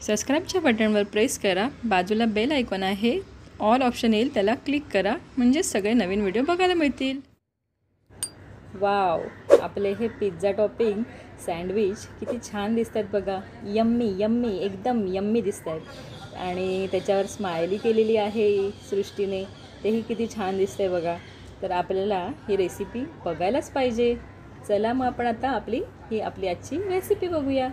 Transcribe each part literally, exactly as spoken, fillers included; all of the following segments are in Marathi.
सबस्क्राईबच्या बटनवर प्रेस करा, बाजूला बेल आयकॉन आहे, ऑल ऑप्शन येईल त्याला क्लिक करा, म्हणजे सगळे नवीन व्हिडिओ बघायला मिळतील। वाव, आपले हे पिझ्झा टॉपिंग सँडविच किती छान दिसतात बघा। यम्मी यम्मी एकदम यम्मी दिसतात आणि त्याच्यावर स्माइली केलेली आहे सृष्टीने, तेही किती छान दिसतंय बघा। तर आपल्याला ही रेसिपी बघायलाच पाहिजे। चला मग आपण आता आपली ही आपली आजची रेसिपी बघूया।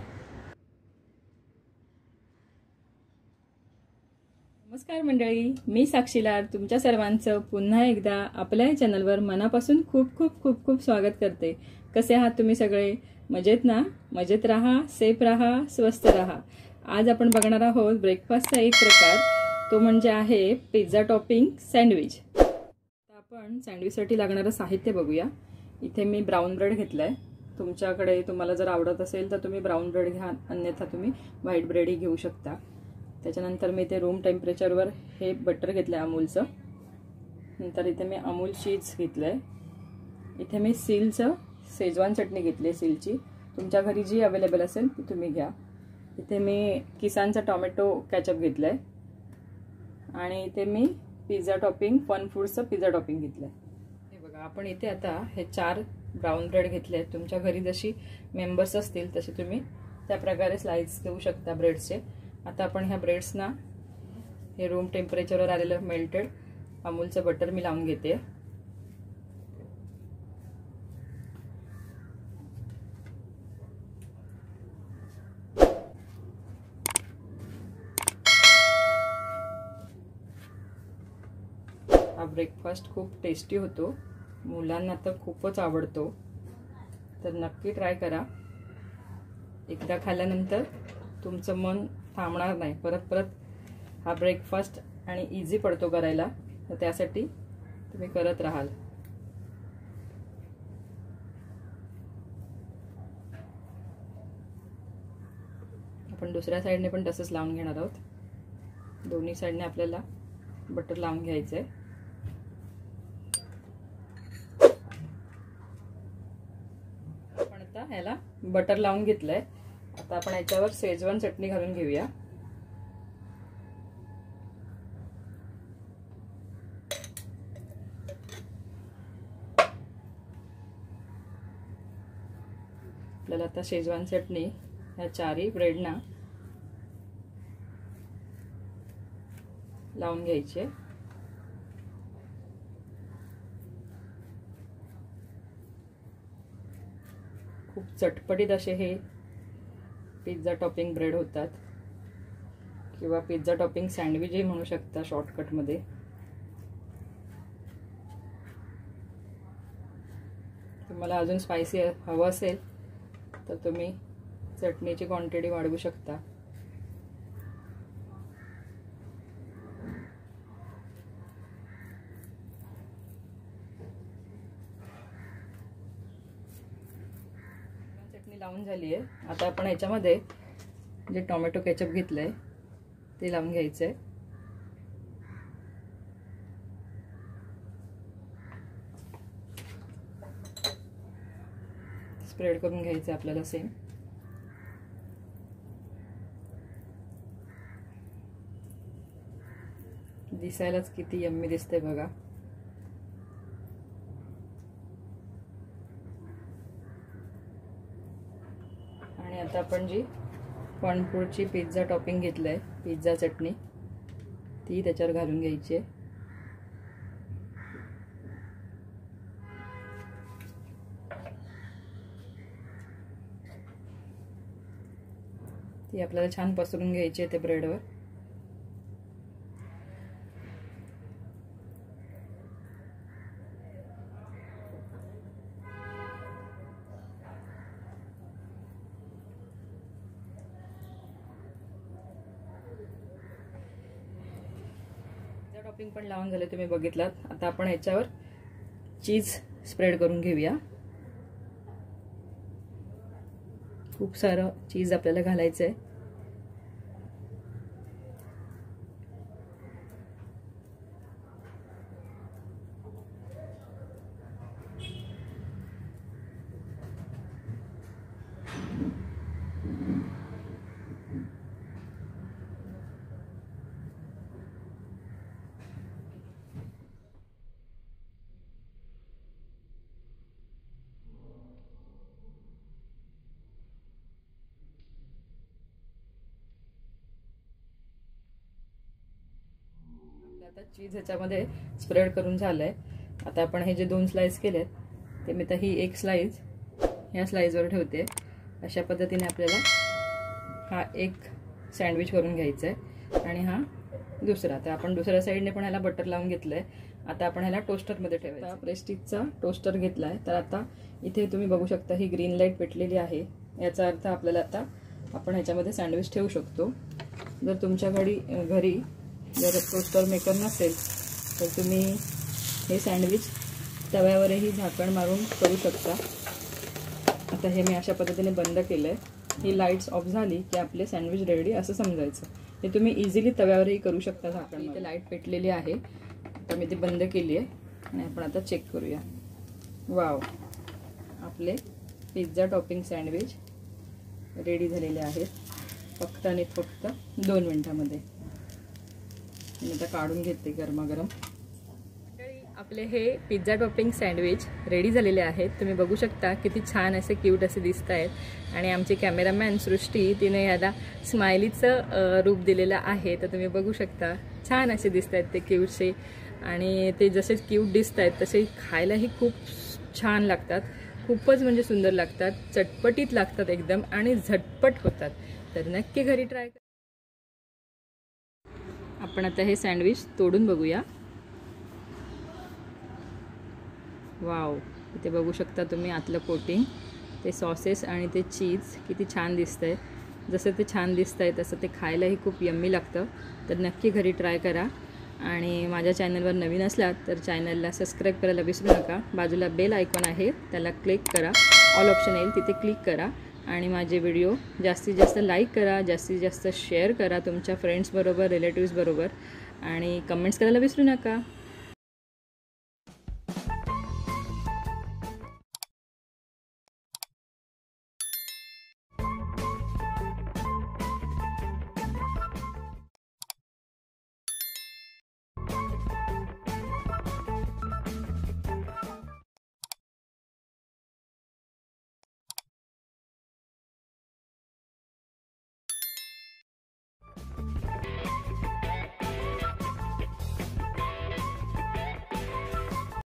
नमस्कार मंडळी, मी साक्षीलाल तुमच्या सर्वांचं पुन्हा एकदा आपल्या चॅनलवर मनापासून खूप खूप खूप खूप स्वागत करते। कसे आहात तुम्ही सगळे? मजेत ना? मजेत राहा, सेफ राहा, स्वस्थ राहा। आज आपण बघणार आहोत ब्रेकफास्टचा एक प्रकार, तो म्हणजे आहे पिझ्झा टॉपिंग सँडविच। आता आपण सँडविचसाठी लागणारं साहित्य बघूया। इथे मी ब्राऊन ब्रेड घेतलाय। तुमच्याकडे तुम्हाला जर आवडत असेल तर तुम्ही ब्राऊन ब्रेड घ्या, अन्यथा तुम्ही व्हाईट ब्रेडही घेऊ शकता। त्याच्यानंतर मी इथे रूम टेम्परेचरवर हे बटर घेतलं आहे अमूलचं। नंतर इथे मी अमूल चीज घेतलं आहे। इथे मी सीलचं शेजवान चटणी घेतली आहे, सीलची। तुमच्या घरी जी अवेलेबल असेल ती तुम्ही घ्या। इथे मी किसानचा टोमॅटो केचप घेतलं आहे आणि इथे मी पिझ्झा टॉपिंग फन फूड्सचं पिझ्झा टॉपिंग घेतलं आहे। हे बघा, आपण इथे आता हे चार ब्राऊन ब्रेड घेतले आहेत। तुमच्या घरी जशी मेंबर्स असतील तसे तुम्ही त्या प्रकारे स्लाइस देऊ शकता ब्रेडचे। आता आपण ह्या ब्रेड्सना हे रूम टेम्परेचरवर आलेलं मेल्टेड अमूलचं बटर मी लावून घेते। हा ब्रेकफास्ट खूप टेस्टी होतो, मुलांना तर खूपच आवडतो, तर नक्की ट्राय करा। एकदा खाल्ल्यानंतर तुमचं मन थांबणार नाही, परत परत हा ब्रेकफास्ट आणि इझी पडतो करायला, तर त्यासाठी तुम्ही करत राहाल। आपण दुसऱ्या साइडने पण तसंच लावून घेणार आहोत। दोन्ही साइडने आपल्याला बटर लावून घ्यायचंय। आपण आता ह्याला बटर लावून घेतलंय। आता आपण याच्यावर शेजवान चटणी घालून घेऊया। आपल्याला आता शेजवान चटणी ह्या चारही ब्रेडना लावून घ्यायची आहे। खूप चटपटीत असे हे पिझ्झा टॉपिंग ब्रेड होतात, किंवा पिझ्झा टॉपिंग सँडविचही म्हणू शकता शॉर्टकटमध्ये। तुम्हाला अजून स्पायसी हवं असेल तर तुम्ही चटणीची क्वांटिटी वाढवू शकता। चटणी लावून झाली आहे। आता आपण ह्याच्यामध्ये जे टोमॅटो केचप घेतलंय ते लावून घ्यायचंय। स्प्रेड करून घ्यायचं आपल्याला सेम। दिसायलाच किती यम्मी दिसतंय बघा। आणि आता आपण जी फन फूडची पिझ्झा टॉपिंग घेतलंय, पिझ्झा चटणी, ती त्याच्यावर घालून घ्यायची आहे। ती आपल्याला छान पसरून घ्यायची आहे ते ब्रेडवर। टॉपिंग पण लावून झाले, तुम्ही बघितलात। आता आपण ह्याच्यावर चीज स्प्रेड करून घेऊया। खूप सारं चीज आपल्याला घालायचं आहे। आता चीज ह्याच्यामध्ये स्प्रेड करून झालंय. आता आपण हे जे दोन स्लाइस केलेत ते मी तर ही एक स्लाइस ह्या स्लाइसवर ठेवते. अशा पद्धतीने आपल्याला हा एक सँडविच करून घ्यायचा आहे आणि हा दुसरा. तर आपण दुसऱ्या साईडने पण ह्याला बटर लावून घेतलंय. आता आपण ह्याला टोस्टरमध्ये ठेवायचं. प्रेस्टिजचा टोस्टर घेतलाय. तर आता इथे तुम्ही बघू शकता ही ग्रीन लाईट पेटलेली आहे. याचा अर्थ आपल्याला आता आपण ह्याच्यामध्ये सँडविच ठेवू शकतो. जर तुमच्या घरी घरी जर टोस्टर मेकर नसेल तर तुम्ही हे सँडविच तव्यावरही झाकण मारून करू शकता. आता हे मी अशा पद्धतीने बंद केलंय. ही लाईट्स ऑफ झाली की आपले सँडविच रेडी असं समजायचं. हे तुम्ही इझिली तव्यावरही करू शकता झाकण. इथे लाईट पेटलेली आहे. आता मी ती बंद केली आहे आणि आपण आता चेक करूया. वाव, आपले पिझ्झा टॉपिंग सँडविच रेडी झालेले आहेत फक्त आणि फक्त दोन मिनिटांमध्ये. मी आता काढून घेते गरमागरम. आपले हे पिझ्झा टॉपिंग सँडविच रेडी झालेले आहेत. तुम्ही बघू शकता किती छान असे क्यूट असे दिसत आहेत. आणि आमची कॅमेरामॅन सृष्टी तिने याला स्माइलीचं रूप दिलेलं आहे. तर तुम्ही बघू शकता छान असे दिसत आहेत ते क्यूटसे. आणि ते जसे क्यूट दिसत आहेत तसे खायलाही खूप छान लागतात. खूपच म्हणजे सुंदर लागतात, चटपटीत लागतात एकदम आणि झटपट होतात. तर नक्की घरी ट्राय करा. आपण आता हे सँडविच तोडून बघूया. वाव, इथे बघू शकता तुम्ही आतलं कोटिंग, ते सॉसेस आणि ते चीज किती छान दिसतंय. जसं ते छान दिसतंय तसं ते खायलाही खूप यम्मी लागतं. तर नक्की घरी ट्राय करा. आणि माझ्या चॅनलवर नवीन असलात तर चॅनलला सबस्क्राईब करायला विसरू नका. बाजूला बेल आयकॉन आहे त्याला क्लिक करा. ऑल ऑप्शन येईल तिथे क्लिक करा. आणि माझे व्हिडिओ जास्तीत जास्त लाईक करा, जास्तीत जास्त शेअर करा तुमच्या फ्रेंड्सबरोबर, रिलेटिव्सबरोबर. आणि कमेंट्स करायला विसरू नका.